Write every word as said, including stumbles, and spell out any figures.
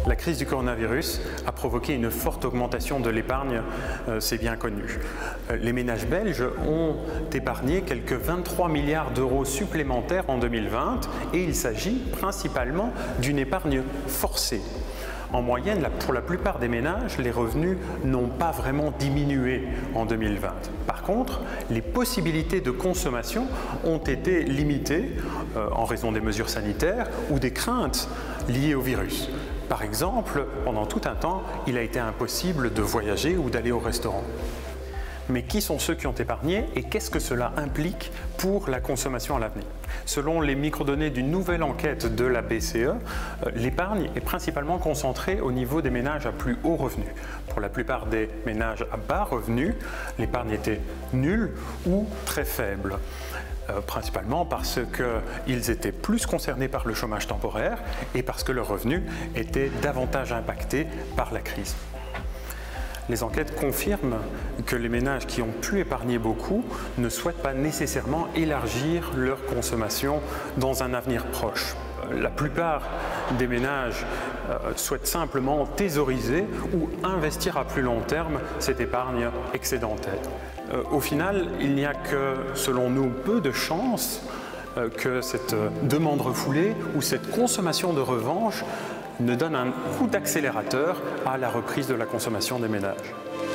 La crise du coronavirus a provoqué une forte augmentation de l'épargne, euh, c'est bien connu. Euh, les ménages belges ont épargné quelques vingt-trois milliards d'euros supplémentaires en deux mille vingt et il s'agit principalement d'une épargne forcée. En moyenne, pour la plupart des ménages, les revenus n'ont pas vraiment diminué en deux mille vingt. Par contre, les possibilités de consommation ont été limitées euh, en raison des mesures sanitaires ou des craintes liées au virus. Par exemple, pendant tout un temps, il a été impossible de voyager ou d'aller au restaurant. Mais qui sont ceux qui ont épargné et qu'est-ce que cela implique pour la consommation à l'avenir? Selon les microdonnées d'une nouvelle enquête de la B C E, l'épargne est principalement concentrée au niveau des ménages à plus haut revenu. Pour la plupart des ménages à bas revenus, l'épargne était nulle ou très faible. Euh, principalement parce qu'ils étaient plus concernés par le chômage temporaire et parce que leurs revenus étaient davantage impactés par la crise. Les enquêtes confirment que les ménages qui ont pu épargner beaucoup ne souhaitent pas nécessairement élargir leur consommation dans un avenir proche. La plupart des ménages euh, souhaitent simplement thésauriser ou investir à plus long terme cette épargne excédentaire. Euh, au final, il n'y a que, selon nous, peu de chances euh, que cette demande refoulée ou cette consommation de revanche ne donne un coup d'accélérateur à la reprise de la consommation des ménages.